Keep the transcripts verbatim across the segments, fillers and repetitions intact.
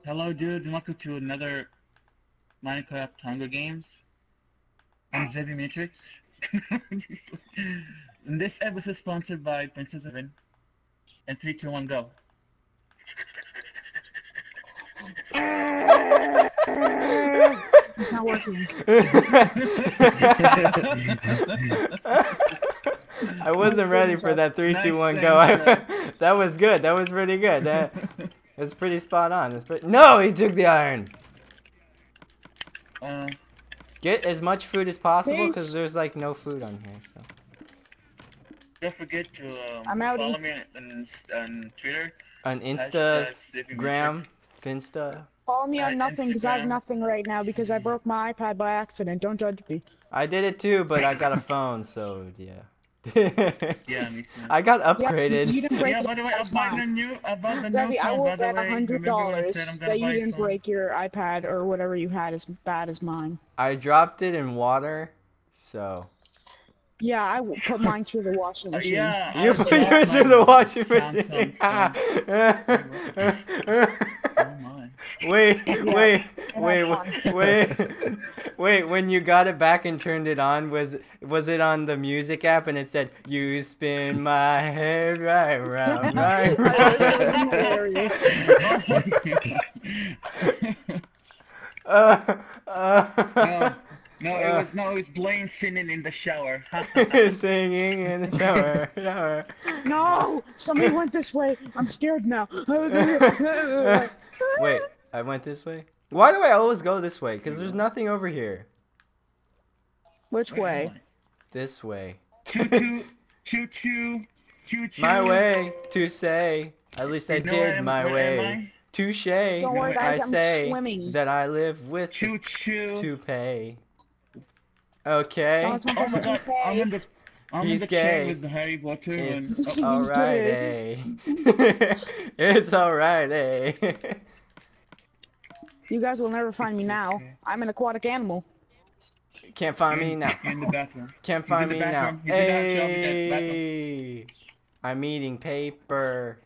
Hello, dudes, and welcome to another Minecraft Hunger Games. I'm Zevi Matrix. And this episode is sponsored by Princess Evan. And three, two, one, go. It's not working. I wasn't ready for that three, Nice two, one, thing, go. I, uh, that was good. That was pretty good. That it's pretty spot on. It's pretty... No, he took the iron. uh, Get as much food as possible Please. because there's like no food on here. So don't forget to um, I'm outie. follow me on, on Twitter. on Hashtag Instagram, Finsta. Follow me on Uh, nothing because I have Instagram. nothing right now because I broke my iPad by accident. Don't judge me. I did it too, but I got a phone, so yeah. Yeah, me too. I got Yeah, upgraded. you didn't break Yeah, it. by the way, I That's bought the fine. new, I bought the new Debbie, I phone, will by the bet way. a hundred Remember when I dollars said I'm gonna that you buy a didn't phone? break your iPad or whatever you had as bad as mine. I dropped it in water, so. Yeah, I will put mine through the washing Uh, machine. yeah, You I put bought yours my in the washing Samsung machine. Oh my. Wait, wait, had wait, fun. wait, wait. When you got it back and turned it on, was was it on the music app and it said, "You spin my head right round, right That was round"? hilarious. Uh, uh, No, no, it was no, it was Blaine singing in the shower. singing in the shower, shower. No! Somebody went this way. I'm scared now. Wait, I went this way. Why do I always go this way? Because there's nothing over here. Which way? This way. Choo choo, choo choo, choo choo. My way to say. At least I You know where did am- my where am way. I? Touche. Don't worry, I guys, I'm say swimming. that I live with Choo choo. to pay. Okay. Don't jump Oh on my the god, I'm in cave. the, I'm He's in the gay. chain with the Harry Potter and. It's He's alright, gay. eh? It's alright, eh? You guys will never find me now. I'm an aquatic animal. Can't find me now. In the bathroom. Can't He's find in me the now. bathroom. He's in the bathroom. He's in the bathroom. Hey, I'm eating paper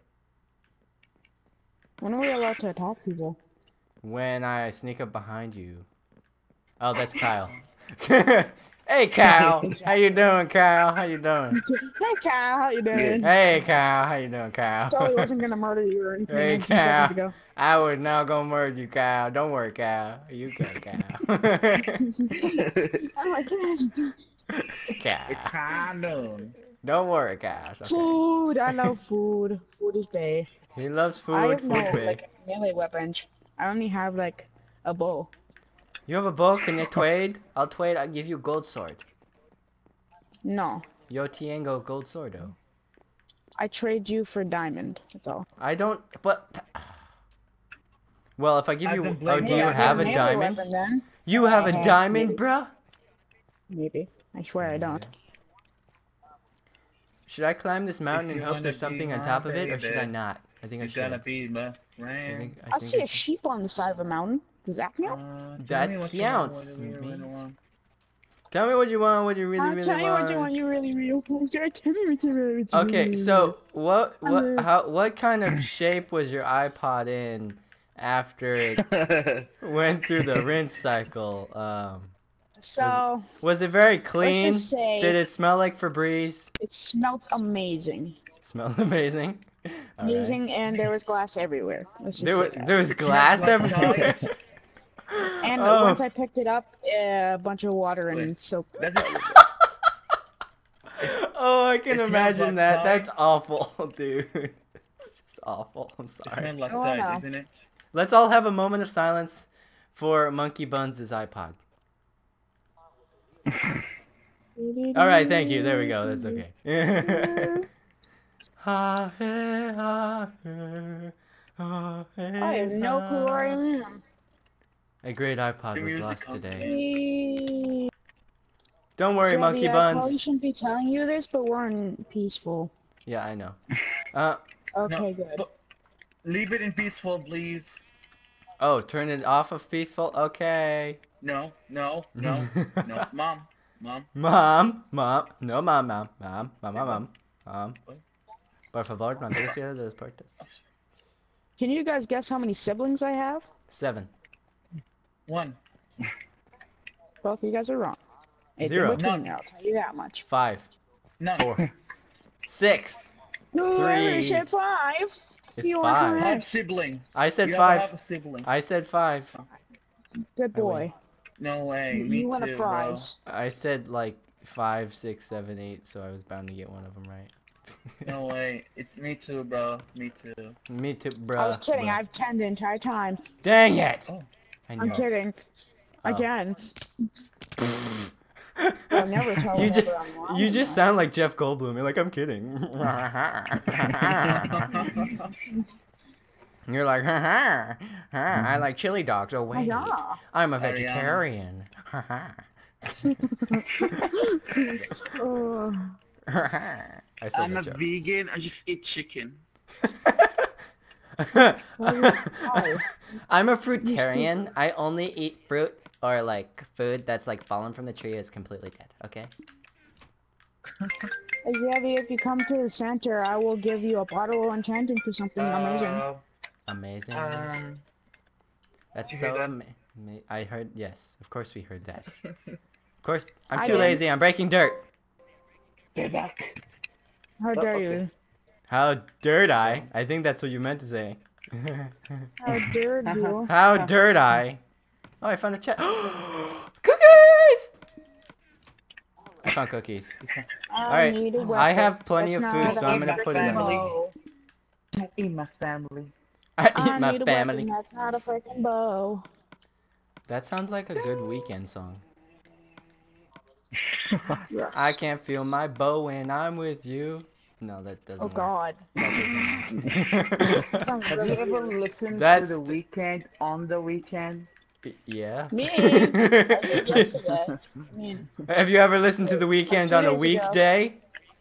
When are we allowed to attack people? when I sneak up behind you. Oh, that's Kyle. Hey, Kyle. How you doing, Kyle? How you doing? Hey, Kyle, how you doing? Hey, Kyle. How you doing, Kyle? Totally wasn't gonna murder you or anything Hey, a few seconds Kyle. ago. I was not gonna murder you, Kyle. Don't worry, Kyle. You good, Kyle? Oh my god. Kyle. Kind of. Don't worry, Kyle. It's okay. Food, I love food. Food is bae. He loves food. I have food, no babe. like melee weapons. I only have like a bow. You have a bow? Can you trade? I'll trade. I'll give you a gold sword. No. Yo Tiango gold sword, though. I trade you for diamond. That's all. I don't. But. Well, if I give I've you. been Oh, blaming do you you on have a melee diamond? weapon, then? You have a Uh-huh. diamond, Maybe. bruh? Maybe. I swear I don't. Should I climb this mountain If and you hope wanna there's be something on my top of it, or should I baby, not? I think I You gotta should. be my I friend. think, I I think see I a should. sheep on the side of a mountain. Does that count? Uh, tell That me what you want, counts, what you really, really mate. want. Tell me what you want, what you really, I'll really tell you want. what you want. You really, really want. Tell me what you really, what you Okay, really, so what, what, Uh, how, what kind of shape was your iPod in after it went through the rinse cycle? Um, So was it very let's clean? just say Did it smell like Febreze? it smelled amazing, Smelled amazing. All right. amazing, and there was glass everywhere. Let's just There say was that. there was It glass smells like everywhere. tires. And Oh. once I picked it up, uh, a bunch of water and Wait. soap. That's it. Oh, I can It smells imagine like that. tire. That's awful, dude. It's just awful. I'm It sorry. smells like Oh, I tide, know. isn't it? Let's all have a moment of silence for Monkey Buns' iPod. All right, thank you. There we go. That's okay. Ha, hey, ha, hey, ha, hey, I have no clue where I ha. am. A great iPod The was music lost on- today. Don't worry, Monkey Debbie, I probably Buns. shouldn't be telling you this, but we're in peaceful. Yeah, I know. Uh, Okay, No, good. but leave it in peaceful, please. oh, turn it off of peaceful. Okay. No, no, no, no. Mom, mom. Mom, mom, no, mom, mom, mom, mom, mom, mom, mom. What? Por favor, manténgase de las puertas. Can you guys guess how many siblings I have? Seven. One. Both of you guys are wrong. It's Zero. in between None. there, I'll tell you that much. Five. None. Four. Six. Whoever Three. said five. It's you five. are One correct. sibling. I said you five. Have a sibling. I said five. Good boy. No way. You, Me you win too, a prize. I said like five, six, seven, eight, so I was bound to get one of them right. bro. No way. It's me too, bro. Me too. Me too, bruh. I was kidding. bruh. I've ten the entire time. Dang it! Oh. I I'm knew it. kidding. Oh. Again. I'll never tell you whenever just, I'm wrong. you just sound like Jeff Goldblum. You're like, I'm kidding. You're like, ha ha, ha, I like chili dogs. Oh wait, yeah. I'm a Ariana. vegetarian. Ha ha. Oh. I saw I'm the a joke. vegan. I just eat chicken. I'm a fruitarian. I only eat fruit or like food that's like fallen from the tree is completely dead. Okay. Yabby, if you come to the center, I will give you a bottle of enchanting for something amazing. Uh, Amazing. um, That's you hear so that? ama- ama- I heard. Yes, of course we heard that. Of course, I'm I too didn't. lazy. I'm breaking dirt. get back. How Oh, dare okay. you? How dirt I? I think that's what you meant to say. How dare you? How dirt I? Oh, I found a chest. Cookies! I found cookies. I Alright, need a I weapon. have plenty That's of not food, so a I'm gonna put it in. family. bow. I eat my family. I eat I my need a family. weapon. That's not a freaking bow. That sounds like a good weekend song. I can't feel my bow when I'm with you. No, that doesn't Oh work. God. That doesn't work. Sounds Have really you ever weird. listened That's to the the- weekend on the weekend? Yeah. Me? I did yesterday. I mean, Have you ever listened to The Weeknd two on a days ago. weekday?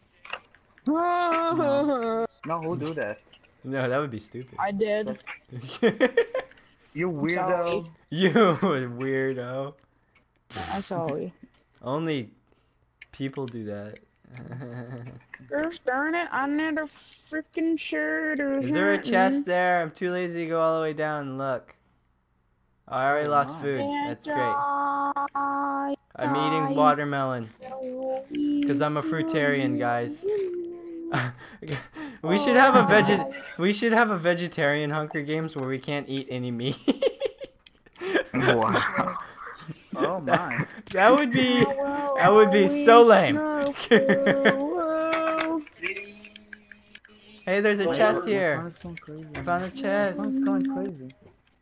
I No, who do that? No, that would be stupid. did. You I'm sorry. weirdo. You weirdo. I'm sorry. Only people do that. Gosh darn it, I need a freaking shirt or Is there a hat chest and- there? I'm too lazy to go all the way down and look. Oh, I already Oh, lost my. food. And That's great. I I'm eating die. watermelon. Because I'm a fruitarian, guys. We should have a veg. We should have a vegetarian Hunger Games where we can't eat any meat. Wow. Oh my. That would be. How will That would be we so lame. know who- Hey, there's a Wait, chest my here. phone is going crazy. I found a My chest. phone's going crazy.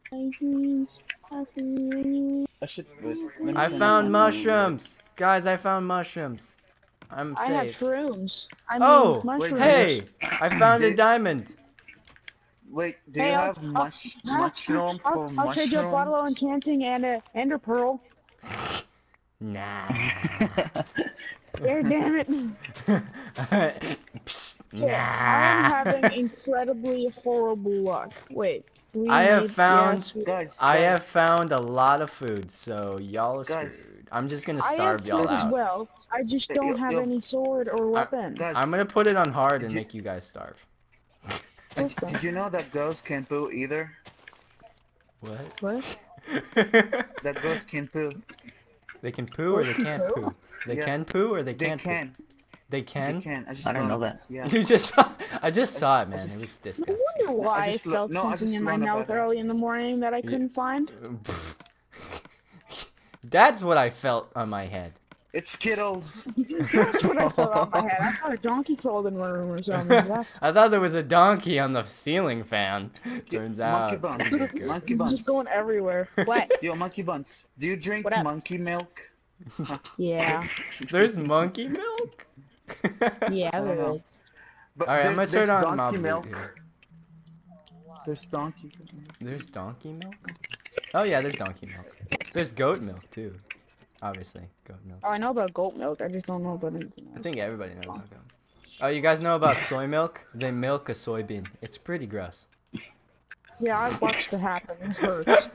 I should. wait, let me I turn found my phone mushrooms. Guys, I found mushrooms. I'm I have safe. shrooms. I mean, Oh, mushrooms. hey, I found a diamond. Wait, do Hey, you I'll- have mush I'll- mushroom I'll, for I'll mushroom? trade you a bottle of enchanting and a ender pearl. Nah. There, damn it. Psst, Okay, I'm nah. having incredibly horrible luck. Wait. do we I have need- found- yes, we- Guys, I guys, have found a lot of food, so y'all are Guys. screwed. I'm just gonna I have starve y'all food as out. well. I just Yo- don't have yo- any sword or weapon. guys, I'm gonna put it on hard Did and you- make you guys starve. did, did you know that ghosts can't poo either? What? What? That ghosts can poo. They can poo or they Ghosts can can't poo? poo. They Yeah. can poo or they They can't can. poo. They They can. can. I, just I didn't saw know it. that. Yeah. You just saw. I just saw it, man. It was I disgusting. wonder why I, just lo- felt no, I something just in my learned mouth about it. early in the morning that I Yeah. couldn't find. That's what I felt on my head. It's Skittles. That's what I felt on my head. I thought a donkey crawled in my room or something. That- I thought there was a donkey on the ceiling fan. Turns Monkey out. buns. it was a goat. Monkey It's buns. just going everywhere. What? Yo, monkey buns. Do you drink What up? monkey milk? Yeah. There's monkey milk. Yeah, I don't there know. is. But All right, I'm gonna there's- turn there's on donkey mob milk. milk. Here. There's donkey. There's donkey milk. Oh yeah, there's donkey milk. There's goat milk too. Obviously, goat milk. Oh, I know about goat milk. I just don't know about anything else. I think everybody knows about goat. Oh, you guys know about soy milk? They milk a soybean. It's pretty gross. Yeah, I've watched it happen. It hurts.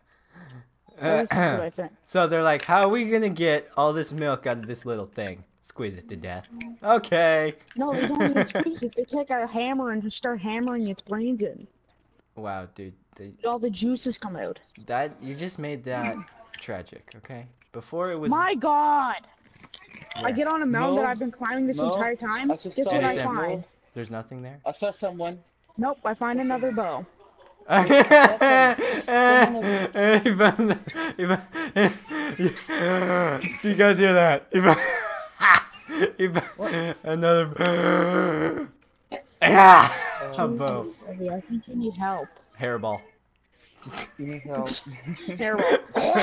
At least that's what I think. So they're like, how are we gonna get all this milk out of this little thing? Squeeze it to death. Okay. No, they don't even squeeze it. They take a hammer and just start hammering its brains in. Wow, dude. They, All the juices come out. that you just made that tragic. Okay. Before it was. My God! I Yeah. get on a mountain No, that I've been climbing this no, entire time. I just Guess saw what I it. find? There's nothing there. I saw someone. Nope, I find another bow. He found the- he found- Do you guys hear that? He found, he found another. Yeah, a bow. Jesus, Evie, I think you need help. Hairball. You need help. Terrible.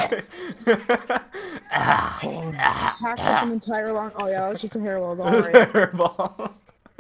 Ah, Hacks up an entire long. Oh yeah, that was just a hairball. Don't That's worry. hairball.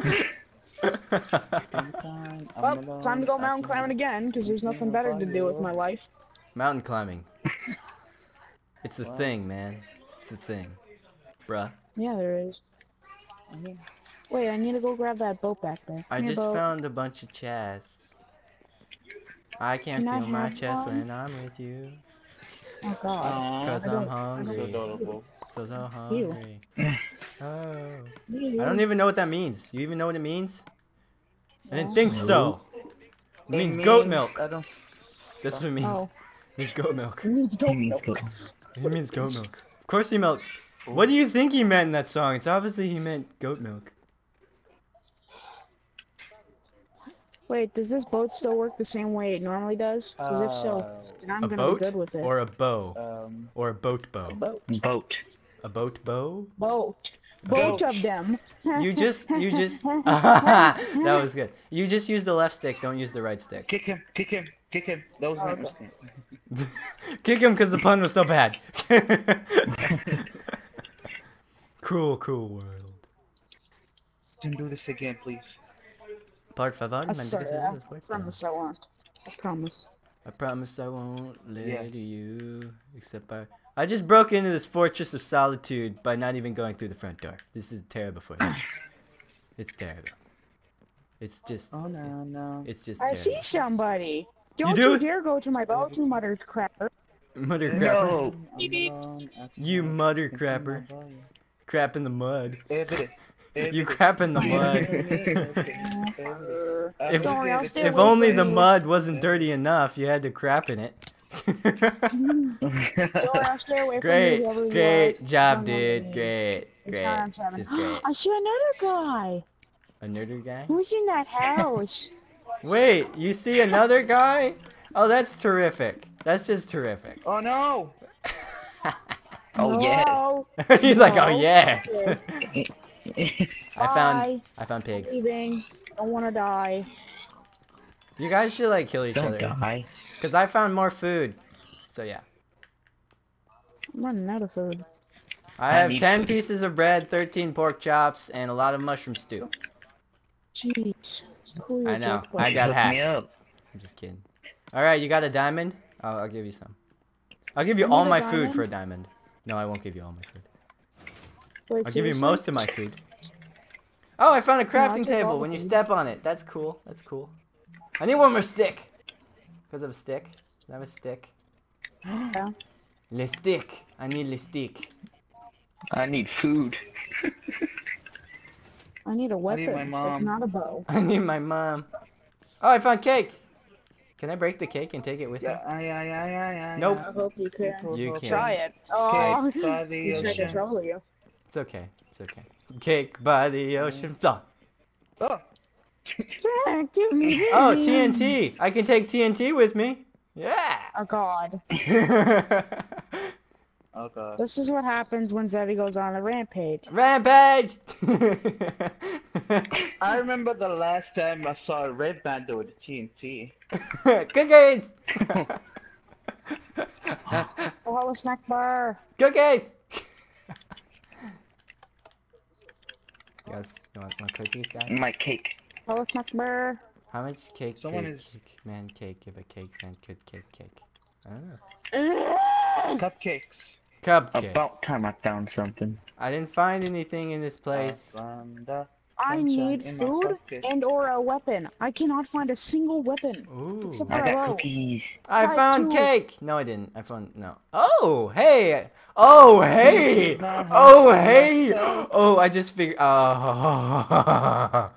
Well, time to go mountain climbing again, because there's nothing better to do with my life. Mountain climbing. It's the thing, man. It's the thing. Bruh. Yeah, there is. Wait, I need to go grab that boat back there. I Come here, just boat. found a bunch of chests. I can't Can I feel my have chest one? when I'm with you. Oh God. Aww. Cause I I'm don't- I don't- hungry. Adorable. So so Ew. hungry. Oh. Ew. I don't even know what that means. You even know what it means? I didn't No. think so. It It means goat means- milk. I don't. That's what it means. Oh, It means goat milk. it needs goat It means milk. goat It means goat milk. Of course he meant. What do you think he meant in that song? It's obviously he meant goat milk. Wait, does this boat still work the same way it normally does? Because if so, then I'm A gonna boat be good with it. or a bow Um. or a boat bow? boat. Boat. A boat bow? Boat. Goat. Boat of them. You just you just that was good. You just use the left stick. Don't use the right stick. Kick him. Kick him. Kick him. That was Oh, my okay. mistake. Kick him because the pun was so bad. Cruel, cruel world. Don't do this again, please. Por favor, I man, swear, this I is what- promise I won't. I promise. I promise I won't lie Yeah. to you, except by. I just broke into this fortress of solitude by not even going through the front door. This is terrible for me. It's terrible. It's just. Oh no, no. It's just I terrible. see somebody. Don't do you, it? dare go to my boat, you mother crapper. Mother crapper. No. Beep, beep. You mother crapper. Crap in the mud. Every You crap in the mud. If- Don't worry, I'll stay If away only from the you. mud wasn't dirty enough, you had to crap in it. Don't worry, I'll stay away Great, from you, whoever you great are. job, Don't know dude. me. Great, It's great. not Seven. Just great. I see another guy. A nerder guy? Who's in that house? Wait, you see another guy? Oh, that's terrific. That's just terrific. Oh no. Oh yes. No. He's like, oh No. yeah. Okay. I found, Bye. I found pigs. Leaving. Don't want to die. You guys should like kill each Don't other. die. Cause I found more food. So yeah. I'm running out of food. I I have need ten food. pieces of bread, thirteen pork chops, and a lot of mushroom stew. Jeez. Cool your I know. jets, I buddy. got Hook me hacks. up. I'm just kidding. All right, you got a diamond? I'll, I'll give you some. I'll give you I all need a my food diamond. for a diamond. No, I won't give you all my food. Wait, I'll give you seriously? most of my food. Oh, I found a No, I'll crafting take all table. the When you food. step on it, that's cool. That's cool. I need one more stick. Because of a stick. I have a stick. Yeah. Le stick. I need le stick. I need food. I need a need weapon. my mom. It's not a bow. I need my mom. Oh, I found cake. Can I break the cake and take it with Yeah, yeah, yeah, yeah, yeah, yeah. Nope. I hope you can. You can. Try it. Oh, Cake by the he's trying to ocean. trouble you. me? It's okay. It's okay. Cake by the ocean. Oh, Oh. Back to me. oh T N T. I can take T N T with me. Yeah. Oh God. Oh god. This is what happens when Zevi goes on a rampage. Rampage. I remember the last time I saw a red band with T N T. Cookies. Oh, hello, snack bar. Cookies. You guys, you want, want cookies, guys? My cake. Hello, snack bar. How much cake? Someone cake, is- cake, man, cake. Give a cake, man, good cake, cake. I don't know. Cupcakes. Cupcakes. About time I found something. I didn't find anything in this place. I found a I Sunshine need in my food pocket. and or a weapon. I cannot find a single weapon. Ooh. Except I for a got bow. cookies. I Type found two. cake. No, I didn't. I found no. Oh, hey. Oh, hey. Nah, Oh, I'm hey. myself. Oh, I just figured. Oh.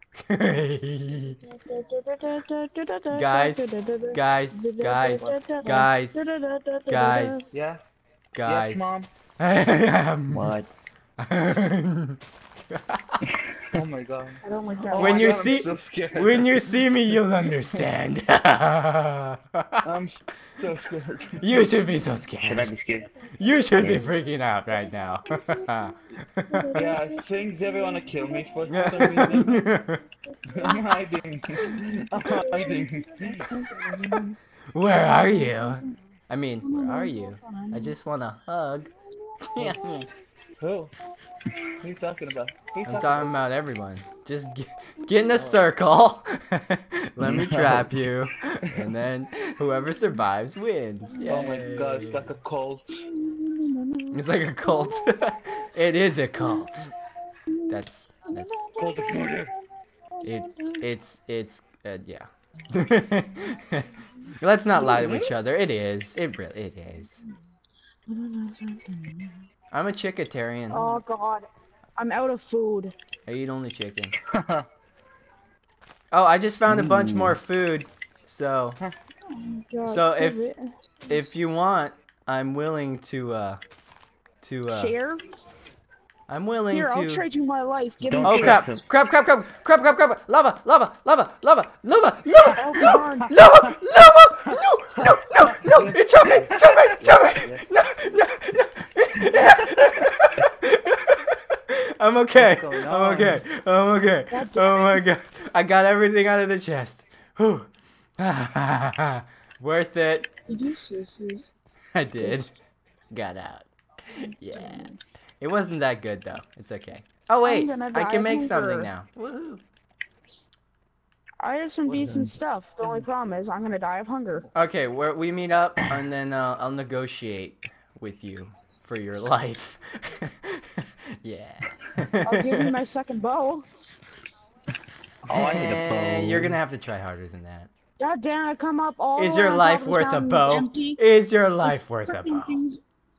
Guys, guys, guys, guys, guys, Yeah. guys. Yes, mom. What? Oh my god. I don't like that. Oh When my you god, see- I'm so scared. When you see me, you'll understand. I'm so scared. You should be so Should I scared. be scared? You should be freaking out right now. Yeah, I think they want to kill me for some reason. I'm hiding. I'm hiding. Where are you? I mean, where are you? I just want a hug. Who? Who are you talking about? Who you I'm talking talking about everyone. Just get, get in a circle. Let me No. trap you. And then whoever survives wins. Oh my god, it's Yay. like a cult. It's like a cult. It is a cult. That's that's Cult of murder. it. It's it's uh, yeah. Let's not lie to each other. It is. It really it is. I'm a chickatarian. Oh god. I'm out of food. I eat only chicken. Oh, I just found a bunch Ooh. more food. So God, So it's a if- bit- if you want, I'm willing to uh to uh share? I'm willing Here, to I'll trade you my life. Give Don't me Oh Sure, crap. so- crap! Crap! Crap! Crap! Crap! Crap! Lava! Lava! Lava! Lava! Lava! Lava! Oh, No! darn. Lava! Lava! No! No! No! No! It shot me! Shot me! Shot me! No! No! No! I'm okay. What's going I'm on? okay. I'm okay. God damn Oh my god. I got everything out of the chest. Whew. Worth it. Did you seriously? I did. Got out. Yeah. It wasn't that good though. It's okay. Oh wait, gonna I die can of make something hunger. now. Woohoo. I have some What is decent it? stuff. The only problem is I'm gonna die of hunger. Okay, where we meet up and then uh, I'll negotiate with you for your life. Yeah. I'll give you my second bow. Oh, I need a Eh, bow. You're gonna have to try harder than that. God damn it, come up all Is the way your on life top of this worth a mountain, it's bow? empty. Is your life worth a Frickin' bow? things-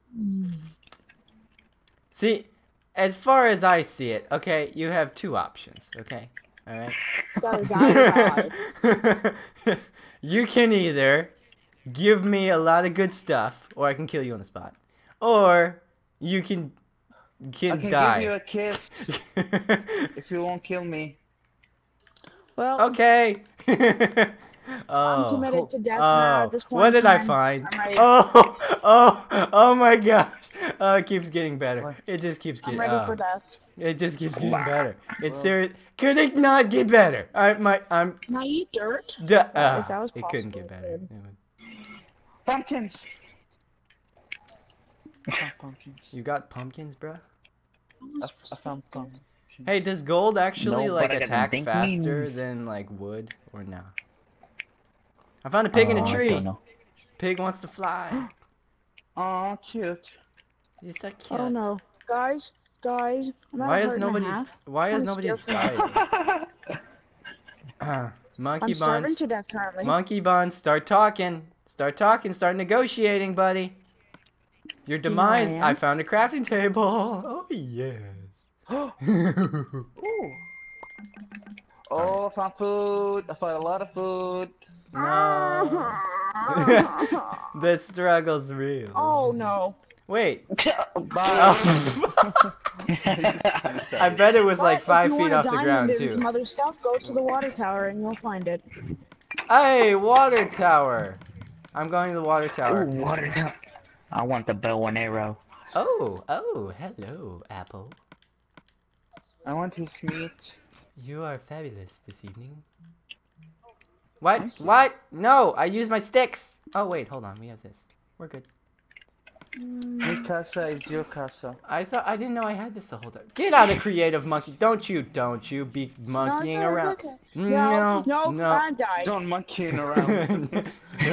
See, as far as I see it, okay, you have two options, okay? Alright? Gotta die or die. You can either give me a lot of good stuff, or I can kill you on the spot. Or you can, can, I can die. give you a kiss if you won't kill me. Well, Okay. I'm Oh. committed to death now Oh, at this point what in did I time. find? I'm ready. Oh, oh, oh my gosh. Oh, it keeps getting better. What? It just keeps I'm getting ready oh, for death. It just keeps getting Wow. better. It's Well. serious. Could it not get better? I my I'm Can I eat dirt? duh, If that ah, was it couldn't possible, get it better. could. Pumpkins. I found pumpkins. You got pumpkins, bruh? I, I found pumpkins. Hey, does gold actually No, like but I got attack dink faster wings. than like wood or no? I found a pig in Oh, a I tree. don't know. Pig wants to fly. Aw, cute. It's so cute. Oh no, guys, guys. I'm at Why a has heart and a nobody? half. Why has I'm nobody scared for died? Uh, monkey I'm starving buns. to death currently. Monkey buns. Start talking. Start talking. Start negotiating, buddy. Your You know I demise. am. I found a crafting table. Oh yes. Ooh. Oh, I found food. I found a lot of food. No. The struggle's real. Oh no. Wait. Bye. Oh. I bet it was like But if five you feet want a off the diamond ground and too. some other stuff, go to the water tower and you'll find it. Hey, water tower. I'm going to the water Ooh, tower. water down. I want the bow and arrow. Oh, oh, hello, Apple. I want his meat. You are fabulous this evening. What? What? No, I used my sticks. Oh wait, hold on. We have this. We're good. Mi casa is your casa. I thought I didn't know I had this the whole time. Get out of creative monkey. Don't you? Don't you be monkeying no, it's around? okay. No, No, no, no. I died. Don't monkeying around.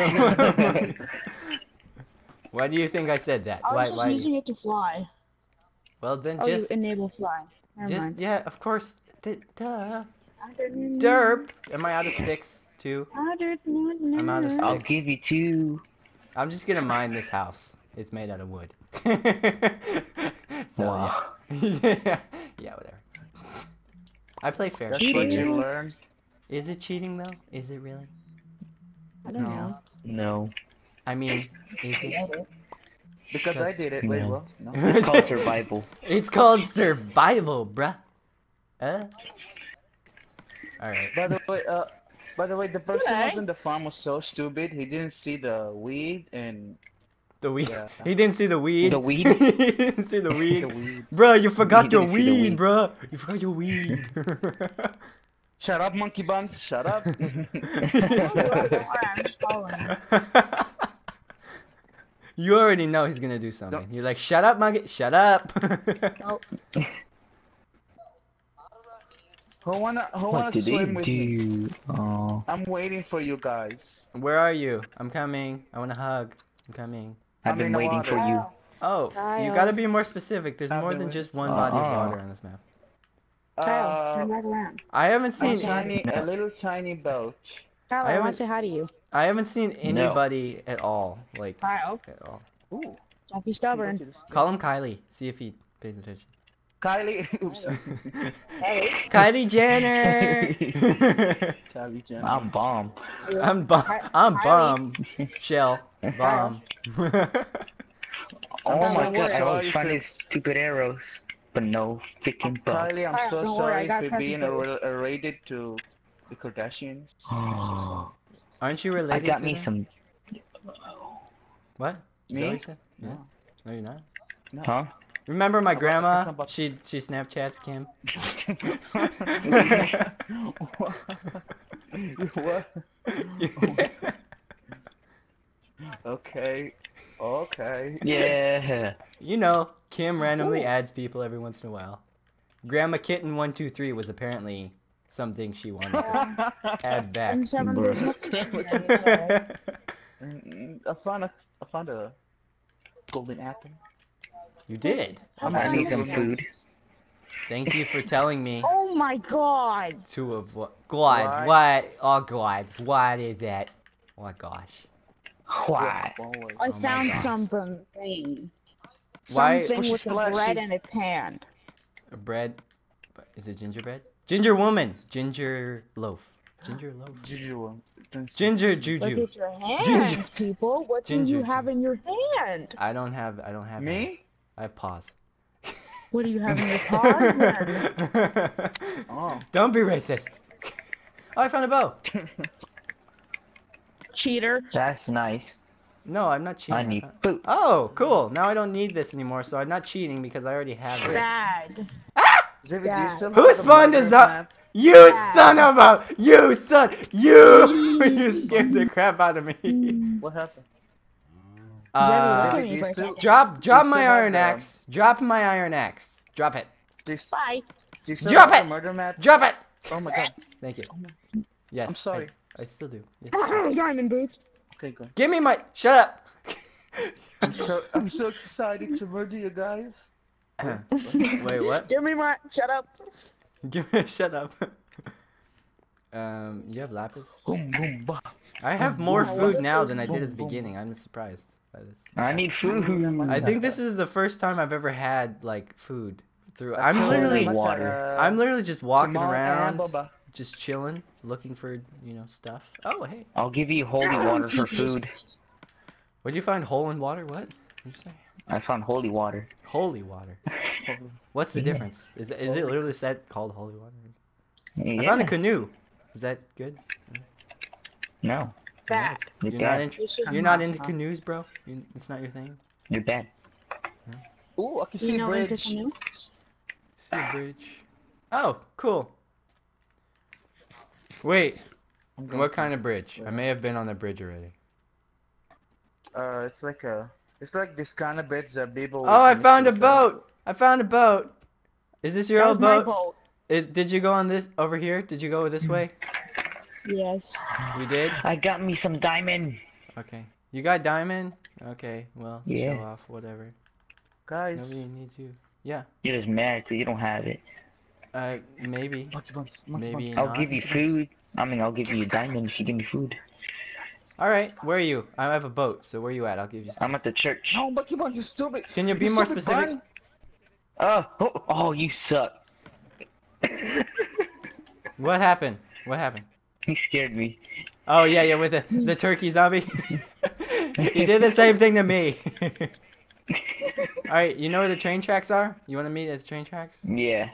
Why do you think I said that? I was Why? just Why? using it to fly. Well then, Oh, just, you enable fly. Never just mind. yeah. Of course, D duh. Derp. Am I out of sticks too? I'm out of I'll sticks. give you two. I'm just gonna mine this house. It's made out of wood. So Wow. yeah. Yeah, whatever. I play fair. That's what you learn. Is it cheating though? Is it really? I don't No. know. No. I mean, is it? Because I did it. Wait, No. what? No. It's called survival. It's called survival, bruh. Uh. Alright. By the way, uh, by the way, the person who was Okay. in the farm was so stupid. He didn't see the weed and The weed. Yeah. He didn't see the weed. The weed? He didn't see the the weed. weed. Bro, you forgot He your didn't see the weed, weed. bro. You forgot your weed. Shut up, monkey bun. Shut up. I'm just following. You already know he's gonna do something. You're like, shut up, Mugget. Shut up. Nope. Who wanna, who wanna What did swim they with me? do? Oh, I'm waiting for you guys. Where are you? I'm coming. I want a hug. I'm coming. I've I'm been in the waiting for you. Oh, you Kyle. gotta be more specific. There's I've more been than waiting. just one body of Uh-uh. water on this map. Kyle, turn Uh, back around. I haven't a seen. tiny, No. a little tiny boat. Kyle, I I, haven't- want to say hi to you. I haven't seen anybody at all. Like Kyle, at all. Ooh. don't be stubborn. Call him Kylie. See if he pays attention. Kylie. Oops. Hey. Kylie Jenner. Kylie Jenner. I'm bomb. I'm bum. I'm bum. Shell. Bomb. Oh I'm my so god, I sorry was finding for- stupid arrows, but no freaking bug. Kylie, I'm Alright, so don't worry, I sorry got for being present a, a rated to the Kardashians. Aren't you I related got to me them? some. What? Is that Me? what you said? Yeah. No. No, you're not. No. Huh? Remember my About- grandma? about- She she Snapchats Kim. what? Okay. Okay. Yeah. You know, Kim randomly adds people every once in a while. Grandma Kitten one two three was apparently something she wanted to add back. M seven, Bruh. there's nothing in there. Mm, I found a I found a golden apple. You did. I'm I found need this some one. food. Thank you for telling me Oh my god. to avoid. God, what? Oh God, what is that? Oh my gosh. Why? Boy. I Oh my found God. something. Why- Something Push with a splashy. bread in its hand. A bread. Is it gingerbread? Ginger woman. Ginger loaf. Ginger loaf. Ginger one. Ginger Look juju. at your hands, Ginger- people. What do Ginger you have in your hand? I don't have. I don't have. hands. Me? I have paws. What do you have in your paws then? Oh. Don't be racist. Oh, I found a bow. Cheater. That's nice. No, I'm not cheating. I I need found- food. Oh, cool. Now I don't need this anymore, so I'm not cheating because I already have it. Bad. David, do you Yeah. still Who have the spawned murder this up? map? You Yeah. son of a! You son! You! You scared the crap out of me. What happened? Uh, David, do you still, drop, drop You my still have iron the- axe. Drop my iron axe. Drop it. do you, Bye. do you still Drop have it! the murder map? Drop it. Oh my god. Thank you. Oh my- Yes. I'm sorry. I, I still do. Yes. Diamond boots. Okay, good. Give me my. Shut up. I'm so I'm so excited to murder you guys. Wait, what? Give me my. Shut up. Give me. Shut up. Um, you have lapis? Boom boom bah. I have more boom, food boom, now than I boom, did at the boom. beginning. I'm surprised by this. I need food. I think this is the first time I've ever had like food through. I'm Holy literally, water. I'm literally just walking Timon and around, Boba. just chilling, looking for you know stuff. Oh hey, I'll give you holy water for food. what'd you find? Hole in water? What? What'd you say? I found holy water. Holy water. What's the Yeah. difference? Is it, is it literally said called holy water? I Yeah. found a canoe. Is that good? No, Bad. you're You're not, bad. in, You should you're not not, into huh? canoes, bro. You, it's not your thing. You're bad. Ooh, I can You see a know into bridge. canoe? See a bridge. Oh, cool. Wait, I'm going what to- kind of bridge? I may have been on the bridge already. Uh, it's like a, it's like this kind of bridge that people. Oh, I can found a use. boat! I found a boat! Is this your That old was my boat? boat. Is, did you go on this, over here? Did you go this way? Yes. You did? I got me some diamond. Okay. You got diamond? Okay, well, Yeah. show off, whatever. Guys, Nobody needs you. Yeah. You're just mad because you don't have it. Uh, maybe. Monkey buns. Monkey Maybe buns. not. I'll give you food. I mean, I'll give you a diamond if you give me food. Alright, where are you? I have a boat, so where are you at? I'll give you stuff. I'm at the church. No, monkey buns, you stupid. Can you be You more stupid specific? bunny. Oh, oh, oh, you suck. What happened? What happened? He scared me. Oh yeah, yeah, with the the turkey zombie. He did the same thing to me. Alright, you know where the train tracks are? You want to meet at the train tracks? Yeah.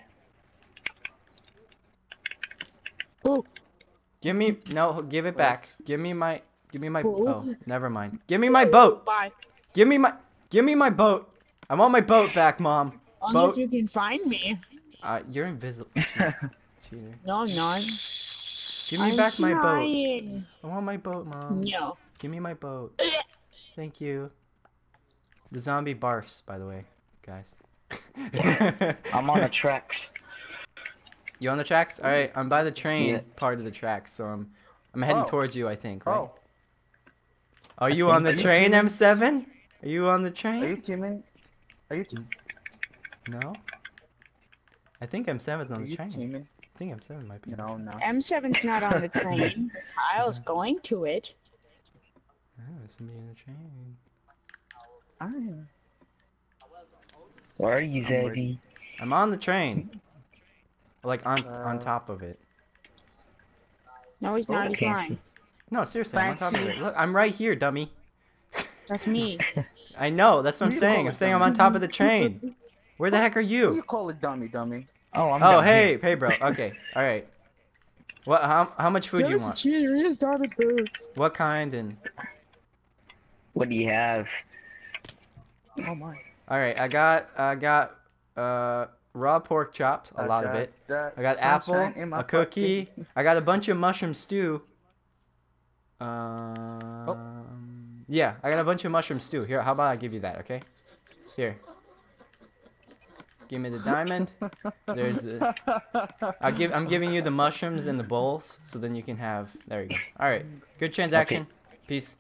Ooh. Give me no, give it back. Give me my, give me my. Ooh. Oh, never mind. Give me my boat. Bye. Give me my, give me my boat. I want my boat back, Mom. Only Boat. if you can find me. Uh, you're invisible. Cheater. Cheater. No, I'm not. Give me I'm back my boat. trying. I want my boat, Mom. No. Give me my boat. Thank you. The zombie barfs, by the way, guys. I'm on the tracks. You on the tracks? All right, I'm by the train Yeah. part of the tracks, so I'm I'm heading Oh. towards you, I think. Right? Oh, Are you think- on the Are you train, teaming? M seven? Are you on the are you train? teaming? Are you teaming? No. I think M seven's Are on the you train. teaming? I think M seven might be. No, no. M seven's not on the train. Kyle's going to it. Oh, there's somebody on the train. I'm. Where are you, I'm Zabby? ready. I'm on the train. Like on on Uh, top of it. No, he's not. He's Okay. lying. No, seriously, I'm on top of Fancy. it. Look, I'm right here, dummy. That's me. I know, that's what I'm You saying. call I'm it saying I'm dummy. on top of the train. Where the heck are Who you you? call it dummy, dummy? Oh, I'm Oh, down hey, here. hey, bro. Okay, all right. What? How how much food do you want? cheater. He has diamond boots. What kind and? What do you have? Oh my. All right, I got I got uh raw pork chops, a I lot of got it. that I got apple, sunshine in my a cookie. pocket. I got a bunch of mushroom stew. Oh. Um, yeah, I got a bunch of mushroom stew. Here, how about I give you that? Okay. Here. Give me the diamond. There's the. I'll give. I'm giving you the mushrooms and the bowls, so then you can have. There you go. All right. Good transaction. Peace.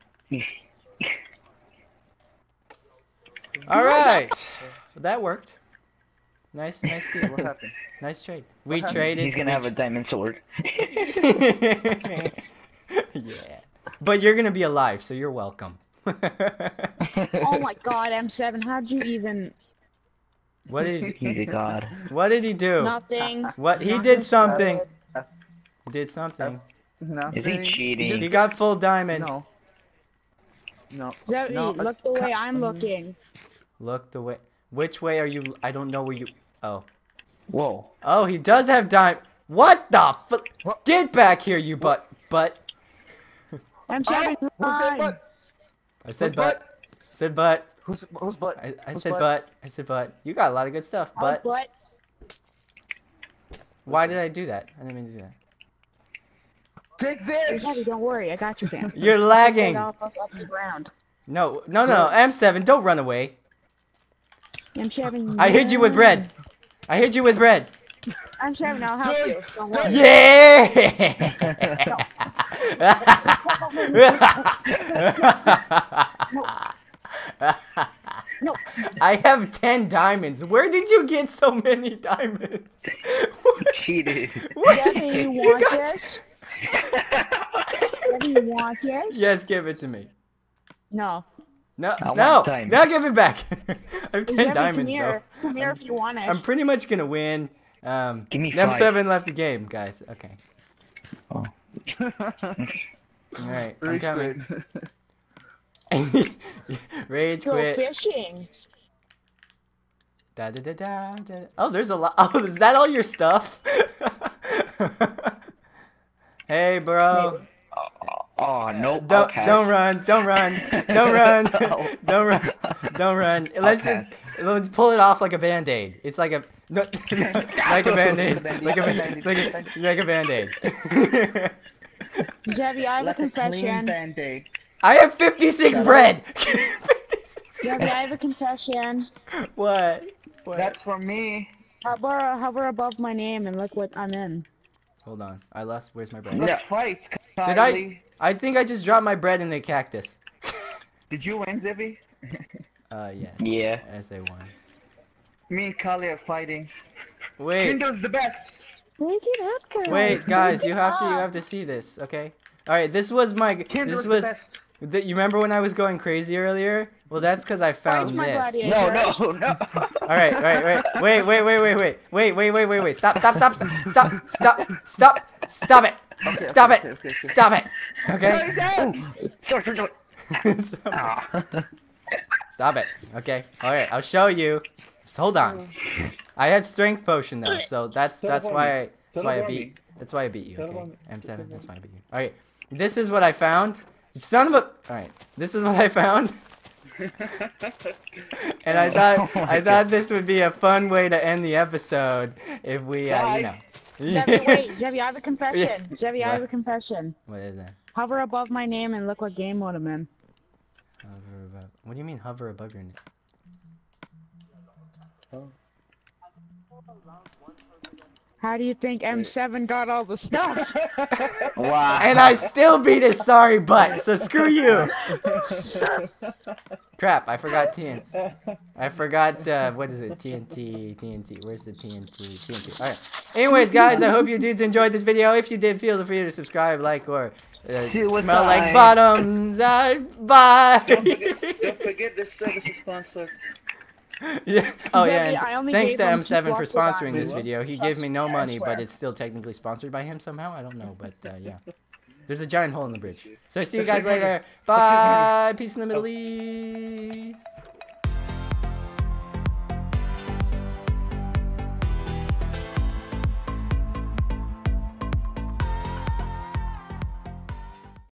All right. That worked. Nice, nice deal. What happened? Nice trade. We happened? traded. He's gonna have a diamond sword. Yeah. But you're gonna be alive, so you're welcome. Oh my god, M seven, how'd you even... What did He's a god. What did he do? Nothing. What he Nothing. did something. He did something. Nothing. Is he cheating? He got full diamond. No. No. Zoe, No, look uh, the way ca- I'm looking. Look the way. Which way are you? I don't know where you. Oh. Whoa. Oh, he does have diamond. What the? Fu- What? Get back here, you butt. Butt. M seven, Oh, who's that run. butt? I said Whose butt. butt? I said butt. Who's who's butt? I, I Whose said butt. I said butt. You got a lot of good stuff, Oh, butt. but Why did I do that? I didn't mean to do that. Take this. Zoe, don't worry, I got you, fam. You're Get lagging. off up, up the ground. No, no, no. M seven, don't run away. M seven, I hit you with bread. I hit you with bread. M seven, I'll help you. Don't worry. Yeah! No. I have ten diamonds. Where did you get so many diamonds? Cheated. What? Debbie, you want got- this? Debbie, you want this? Yes, give it to me. No. No, I want no, diamonds. now give it back. I have ten Debbie, come diamonds here. though. Come here if you want it. I'm pretty much gonna win. Um, Give me M five. seven left the game, guys. Okay. Oh. All right, I'm Rage coming. quit. Rage Go quit. fishing. Da, da, da, da, da. Oh, there's a lot. Oh, is that all your stuff? Hey, bro. Oh, no. Don't don't run. Don't run. Don't run. Don't run. Don't run. Let's I'll just let's pull it off like a band-aid. It's like a no, like a band-aid. Like a ba- like a like a band-aid. Debbie, I have a Like a clean confession. band-aid. I have fifty-six bread. Debbie, I have a confession. What? What? That's for me. Hover, hover above my name and look what I'm in. Hold on. I lost. Where's my bread? Let's fight, Did I? Kylie. I think I just dropped my bread in the cactus. Did you win, Zibby? Uh, yeah. Yeah. As I won. Me and Kylie are fighting. Wait, Kindo's the best. Break it up, guys. wait, guys, Break you it have to, you up. have to see this, okay? All right, this was my, Kindo's this the was, best. th you remember when I was going crazy earlier? Well, that's because I found my this. gladiator. No, no, no. All right, right, right. Wait, wait, wait, wait, wait, wait, wait, wait, wait, wait. Stop, stop, stop, stop, stop, stop, stop, stop it, Okay, stop okay, it, okay, okay, okay. stop it. Okay. Sorry, sorry, sorry. Stop it. Ah. Stop it. Okay. All right, I'll show you. Just hold on. I had strength potion though, so that's that's Teleport why me. I that's why I Teleport beat me. that's why I beat you. Okay. Teleport me. M seven. That's why I beat you. All right. This is what I found. You son of a. All right. This is what I found. And I thought I thought this would be a fun way to end the episode if we, uh, you know. Jebby, wait, Jebby, I have a confession. Jebby, I have a confession. What is that? Hover above my name and look what game mode I'm in. Hover above. What do you mean hover above your name? How do you think M seven got all the stuff? Wow. And I still beat his sorry butt. So screw you. Crap! I forgot T N T. I forgot uh, what is it? T N T. T N T. Where's the T N T? T N T. All right. Anyways, guys, I hope you dudes enjoyed this video. If you did, feel free to subscribe, like, or uh, Suicide. smell like bottoms. Uh, bye. Don't forget, don't forget this service is sponsored. Yeah. Oh yeah. Zebby, I And only thanks gave to him M two seven for blocks of sponsoring this diamonds. video. He Trust gave me no me, I money, but swear. it's still technically sponsored by him somehow. I don't know, but uh, yeah. There's a giant hole in the bridge. So see you guys later. Bye. Peace in the Middle East.